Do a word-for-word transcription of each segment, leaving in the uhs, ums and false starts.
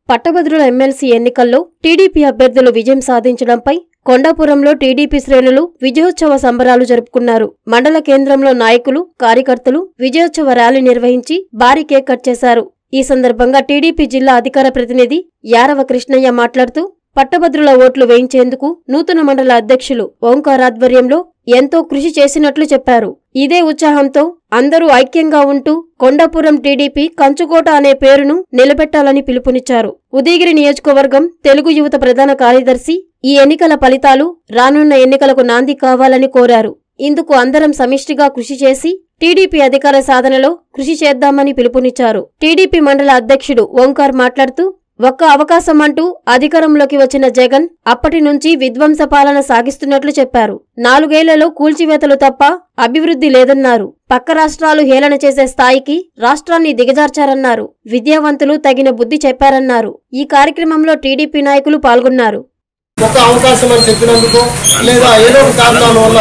పట్టభద్రుల ఎమ్మెల్సీ ఎన్నికల్లో టీడీపీ అభ్యర్థులు విజయం సాధించడంపై కొండాపురంలో టీడీపీ శ్రేణులు విజయోత్సవ సంబరాలు జరుపుకున్నారు. మండల కేంద్రంలో నాయకులు, కార్యకర్తలు విజయోత్సవ ర్యాలీ నిర్వహించి భారీ కేక్ కట్ చేశారు. ఈ సందర్భంగా టీడీపీ జిల్లా అధికార ప్రతినిధి యారవ కృష్ణయ్య మాట్లాడుతూ పట్టభద్రుల ఓట్లు వేయించేందుకు నూతన మండల అధ్యక్షులు ఓంకార్ ఆధ్వర్యంలో ఎంతో కృషి చేసినట్లు చెప్పారు. ఇదే ఉత్సాహంతో అందరూ ఐక్యంగా ఉంటూ కొండాపురం టీడీపీ కంచుకోట అనే పేరును నిలబెట్టాలని పిలుపునిచ్చారు. ఉదయగిరి నియోజకవర్గం తెలుగు యువత ప్రధాన కార్యదర్శి ఈ ఎన్నికల ఫలితాలు రానున్న ఎన్నికలకు నాంది కావాలని కోరారు. ఇందుకు అందరం సమిష్టిగా కృషి చేసి టీడీపీ అధికార సాధనలో కృషి చేద్దామని పిలుపునిచ్చారు. టీడీపీ మండల అధ్యక్షుడు ఓంకార్ మాట్లాడుతూ ఒక్క అవకాశం అంటూ అధికారంలోకి వచ్చిన జగన్ అప్పటి నుంచి విధ్వంస పాలన సాగిస్తున్నట్లు చెప్పారు. నాలుగేళ్లలో కూల్చివేతలు తప్ప అభివృద్ధి లేదన్నారు. పక్క రాష్ట్రాలు హేళన చేసే స్థాయికి రాష్ట్రాన్ని దిగజార్చారన్నారు. విద్యావంతులు తగిన బుద్ధి చెప్పారన్నారు. ఈ కార్యక్రమంలో టీడీపీ నాయకులు పాల్గొన్నారు. ఒక అవకాశం అని చెప్పినందుకు లేదా ఏదో ఒక కారణాల వల్ల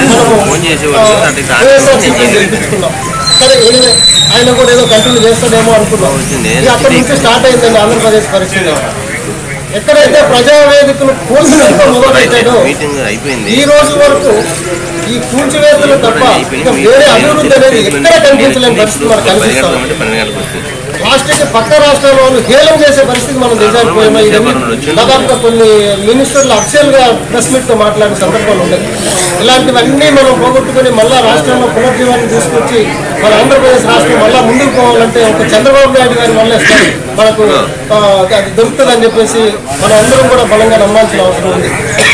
సరే ఆయన కూడా ఏదో కంటిన్యూ చేస్తాడేమో అనుకున్నాం. అక్కడి నుంచి స్టార్ట్ అయిందండి ఆంధ్రప్రదేశ్ పరిస్థితి. ఎక్కడైతే ప్రజావేదికలు కూల్చివేత మొదలైతాడో ఈ రోజు వరకు ఈ కూల్చివేతలు తప్ప ఇంకా వేరే అభివృద్ధి అనేది ఎక్కడ కనిపించలేని పరిస్థితి మనకు కనిపిస్తాం. రాష్ట్రానికి పక్క రాష్ట్రాల వాళ్ళు హేళన చేసే పరిస్థితి మనం దిగజారిపోయామో. ఇవన్నీ దాదాపుగా కొన్ని మినిస్టర్లు అఫీషియల్ గా ప్రెస్ మీట్ తో మాట్లాడిన సందర్భాలు ఉన్నాయి. ఇలాంటివన్నీ మనం పోగొట్టుకుని మళ్ళా రాష్ట్రంలో పునర్జీవాన్ని తీసుకొచ్చి మన ఆంధ్రప్రదేశ్ రాష్ట్రం మళ్ళా ముందుకు పోవాలంటే ఒక చంద్రబాబు నాయుడు గారి వల్ల మనకు అది దొరుకుతుందని చెప్పేసి మనం అందరం కూడా బలంగా నమ్మాల్సిన అవసరం ఉంది.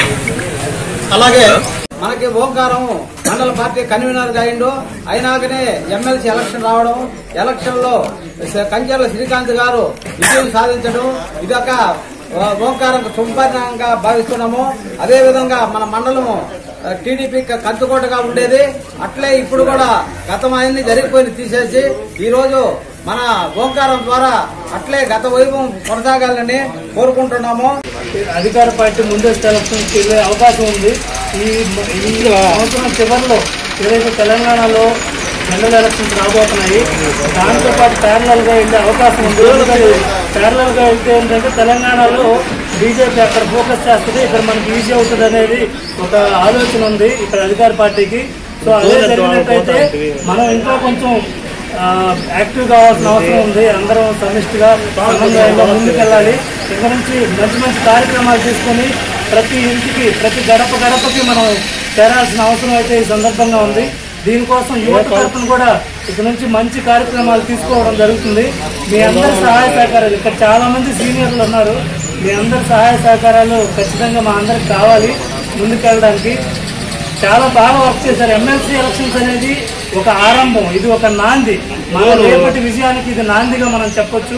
అలాగే మనకి ఓంకారం మండల పార్టీ కన్వీనర్ గా అయిండు. అయినాకనే ఎమ్మెల్సీ ఎలక్షన్ రావడం, ఎలక్షన్ లో కంచెల శ్రీకాంత్ గారు విజయం సాధించడం ఇదొక ఓంకారం సుపరిణామంగా భావిస్తున్నాము. అదే విధంగా మన మండలము టీడీపీ కంచుకోటగా ఉండేది. అట్లే ఇప్పుడు కూడా గతం ఆయన్ని జరిగిపోయింది తీసేసి ఈ రోజు మన ఓంకారం ద్వారా అట్లే గత వైభవం కొనసాగాలని కోరుకుంటున్నాము. అధికార పార్టీ ముందస్తు ఎలక్షన్స్ వెళ్ళే అవకాశం ఉంది. ఈ ఈ సంవత్సరం చివరిలో ఏదైతే తెలంగాణలో జనరల్ ఎలక్షన్స్ రాబోతున్నాయి దాంతో పాటు ప్యారలల్ గా వెళ్ళే అవకాశం ఉంది. ఎందుకంటే ప్యారలల్ గా వెళ్తే ఏంటంటే తెలంగాణలో బీజేపీ అక్కడ ఫోకస్ చేస్తుంది, ఇక్కడ మనకి ఈజీ అవుతుంది అనేది ఒక ఆలోచన ఉంది ఇక్కడ అధికార పార్టీకి. సో అదే జరిగినట్టయితే మనం ఇంకా కొంచెం యాక్టివ్ కావాల్సిన అవసరం ఉంది. అందరం సమిష్టిగా సమన్వయంలో ముందుకెళ్ళాలి. ఇక్కడ నుంచి మంచి మంచి కార్యక్రమాలు తీసుకొని ప్రతి ఇంటికి ప్రతి గడప గడపకి మనం చేరాల్సిన అవసరం అయితే ఈ సందర్భంగా ఉంది. దీనికోసం యువత తరఫున కూడా ఇక్కడ నుంచి మంచి కార్యక్రమాలు తీసుకోవడం జరుగుతుంది. మీ అందరి సహాయ సహకారాలు, ఇక్కడ చాలా మంది సీనియర్లు ఉన్నారు, మీ అందరి సహాయ సహకారాలు ఖచ్చితంగా మా అందరికి కావాలి ముందుకెళ్ళడానికి. చాలా బాగా వర్క్ చేశారు. ఎమ్మెల్సీ ఎలక్షన్స్ అనేది ఒక ఆరంభం, ఇది ఒక నాంది. మన రేపటి విజయానికి ఇది నాందిగా మనం చెప్పొచ్చు.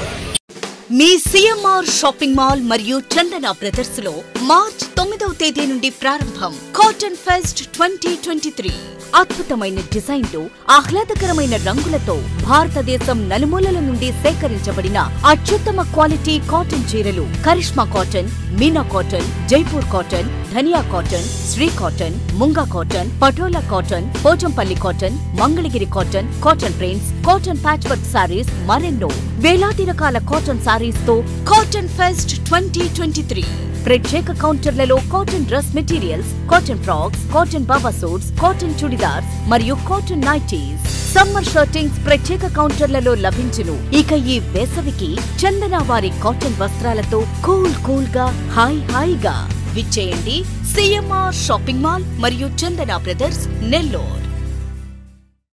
మీ సిఎంఆర్ షాపింగ్ మాల్ మరియు చందన బ్రదర్స్ లో మార్చ్ తొమ్మిదవ తేదీ నుండి ప్రారంభం cotton fest twenty twenty three. అద్భుతమైన డిజైన్లు, ఆహ్లాదకరమైన రంగులతో భారతదేశం నలుమూలల నుండి సేకరించబడిన అత్యుత్తమ క్వాలిటీ కాటన్ చీరలు Karishma cotton, Meena cotton, Jaipur cotton, Dhaniya cotton, Sri cotton, Munga cotton, Patola cotton, Pochampally cotton, Mangalagiri cotton, cotton prints, cotton patch work saris, మరెన్నో వేలాది రకాల కాటన్ సారీస్ తో cotton fest twenty twenty three. ప్రత్యేక కౌంటర్లలో cotton dress materials, cotton frocks, cotton baba suits, cotton churidars మరియు కాటన్ నైటీస్, సమ్మర్ షర్టింగ్స్ ప్రత్యేక కౌంటర్లలో లభించును. ఇక ఈ వేసవికి చందన వారి కాటన్ వస్త్రాలతో కూల్ కూల్ గా హాయ్ హాయిగా విచ్చేయండి సిఎంఆర్ షాపింగ్ మాల్ మరియు చందన బ్రదర్స్ నెల్లూరు.